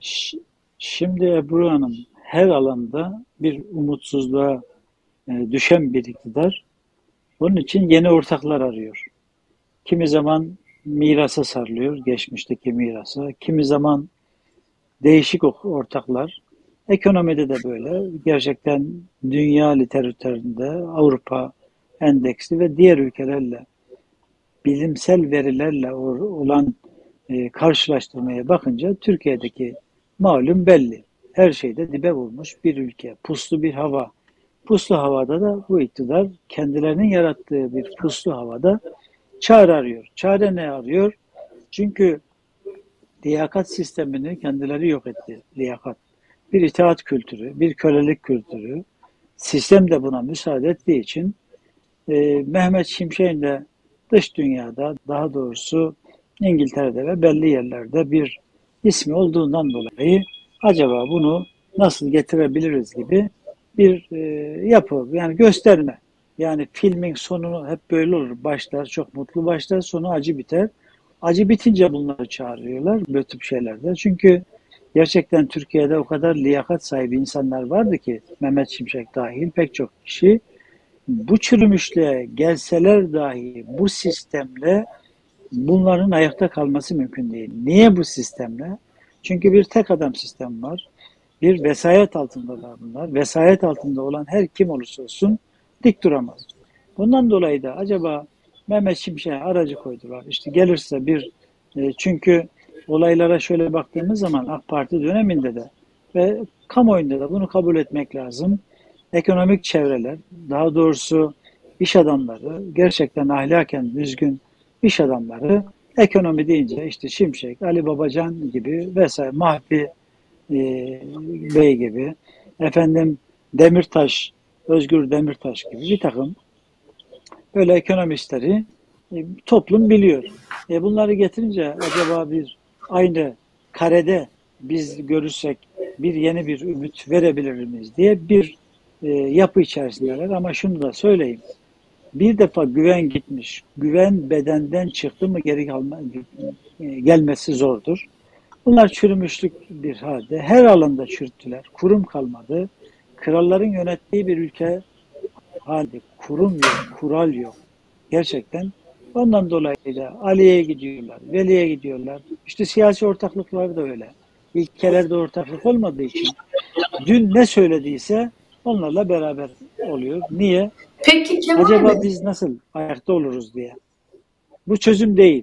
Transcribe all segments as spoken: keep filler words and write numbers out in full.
Ş- Şimdi Ebru Hanım, her alanda bir umutsuzluğa e, düşen bir iktidar. Bunun için yeni ortaklar arıyor. Kimi zaman mirasa sarılıyor, geçmişteki mirasa. Kimi zaman değişik ortaklar. Ekonomide de böyle. Gerçekten dünya literatüründe Avrupa endeksli ve diğer ülkelerle bilimsel verilerle olan e, karşılaştırmaya bakınca Türkiye'deki malum belli. Her şeyde dibe vurmuş bir ülke, puslu bir hava. Puslu havada da bu iktidar kendilerinin yarattığı bir puslu havada çare arıyor. Çare ne arıyor? Çünkü liyakat sistemini kendileri yok etti. Liyakat. Bir itaat kültürü, bir kölelik kültürü. Sistem de buna müsaade ettiği için e, Mehmet Şimşek'in de dış dünyada, daha doğrusu İngiltere'de ve belli yerlerde bir ismi olduğundan dolayı acaba bunu nasıl getirebiliriz gibi bir e, yapı, yani gösterme. Yani filmin sonu hep böyle olur. Başlar çok mutlu başlar, sonu acı biter. Acı bitince bunları çağırıyorlar bu tip şeylerde. Çünkü gerçekten Türkiye'de o kadar liyakat sahibi insanlar vardı ki, Mehmet Şimşek dahil pek çok kişi bu çürümüşlüğe gelseler dahi bu sistemle bunların ayakta kalması mümkün değil. Niye bu sistemle? Çünkü bir tek adam sistem var. Bir vesayet altındalar bunlar. Vesayet altında olan her kim olursa olsun dik duramaz. Bundan dolayı da acaba Mehmet Şimşek'e aracı koydular. İşte gelirse bir e, çünkü olaylara şöyle baktığımız zaman AK Parti döneminde de ve kamuoyunda da bunu kabul etmek lazım. Ekonomik çevreler, daha doğrusu iş adamları, gerçekten ahlaken düzgün iş adamları ekonomi deyince işte Şimşek, Ali Babacan gibi vesaire, Mahfi e, Bey gibi, efendim Demirtaş, Özgür Demirtaş gibi bir takım böyle ekonomistleri e, toplum biliyor. E, bunları getirince acaba bir aynı karede biz görürsek bir yeni bir ümit verebilir miyiz diye bir e, yapı içerisindeler. Ama şunu da söyleyeyim. Bir defa güven gitmiş, güven bedenden çıktı mı geri kalma, e, gelmesi zordur. Bunlar çürümüşlük bir halde. Her alanda çürüttüler. Kurum kalmadı. Kralların yönettiği bir ülke halde kurum yok, kural yok. Gerçekten. Ondan dolayı da Ali'ye gidiyorlar, Veli'ye gidiyorlar. İşte siyasi ortaklıklar da öyle. İlkelerde ortaklık olmadığı için dün ne söylediyse onlarla beraber oluyor. Niye? Peki Kemal Acaba Bey, biz nasıl ayakta oluruz diye. Bu çözüm değil.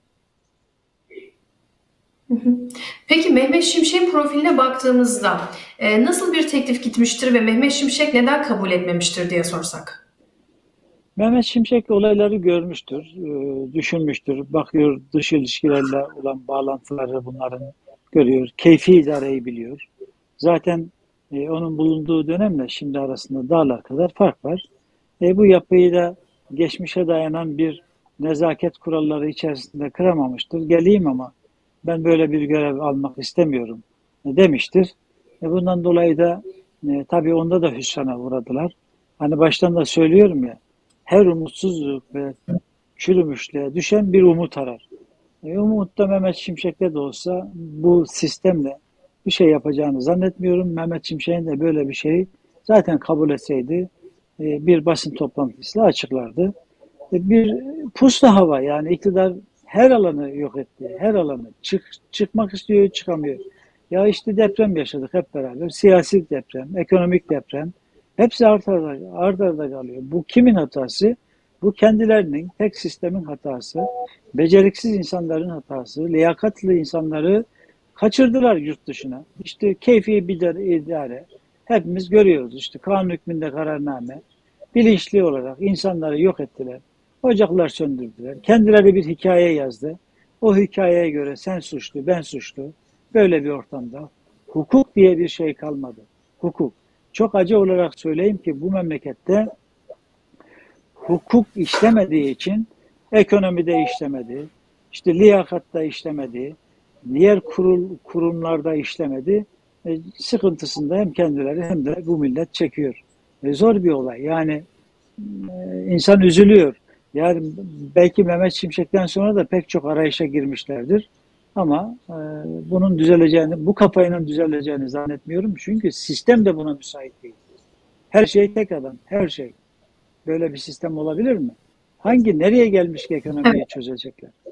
peki Mehmet Şimşek'in profiline baktığımızda e, nasıl bir teklif gitmiştir ve Mehmet Şimşek neden kabul etmemiştir diye sorsak? Mehmet Şimşek olayları görmüştür, e, düşünmüştür, bakıyor dış ilişkilerle olan bağlantıları bunların görüyor, keyfi idareyi biliyor. Zaten e, onun bulunduğu dönemle şimdi arasında dağlar kadar fark var. E, bu yapıyı da geçmişe dayanan bir nezaket kuralları içerisinde kıramamıştır. Geleyim ama ben böyle bir görev almak istemiyorum e, demiştir. E, bundan dolayı da e, tabii onda da hüsrana uğradılar. Hani baştan da söylüyorum ya, her umutsuzluk ve çürümüşlüğe düşen bir umut arar. E, umut da Mehmet Şimşek'te de olsa bu sistemle bir şey yapacağını zannetmiyorum. Mehmet Şimşek'in de böyle bir şeyi zaten kabul etseydi e, bir basın toplantısıyla açıklardı. E, bir puslu hava, yani iktidar her alanı yok etti. Her alanı. Çık, çıkmak istiyor, çıkamıyor. Ya işte deprem yaşadık hep beraber. Siyasi deprem, ekonomik deprem. Hepsi art arda, art arda kalıyor. Bu kimin hatası? Bu kendilerinin, tek sistemin hatası. Beceriksiz insanların hatası. Liyakatlı insanları kaçırdılar yurt dışına. İşte keyfi bir idare. Hepimiz görüyoruz işte, kanun hükmünde kararname. Bilinçli olarak insanları yok ettiler. Ocaklar söndürdüler. Kendileri bir hikaye yazdı. O hikayeye göre sen suçlu, ben suçlu. Böyle bir ortamda hukuk diye bir şey kalmadı. Hukuk. Çok acı olarak söyleyeyim ki bu memlekette hukuk işlemediği için ekonomide işlemedi, işte liyakatta işlemedi, diğer kurul, kurumlarda işlemedi. E, sıkıntısında hem kendileri hem de bu millet çekiyor. E, zor bir olay. Yani e, insan üzülüyor. Yani belki Mehmet Şimşek'ten sonra da pek çok arayışa girmişlerdir. Ama e, bunun düzeleceğini, bu kafayla düzeleceğini zannetmiyorum. Çünkü sistem de buna müsait değil. Her şey tek adam, her şey. Böyle bir sistem olabilir mi? Hangi, nereye gelmiş ki ekonomiyi Evet. çözecekler?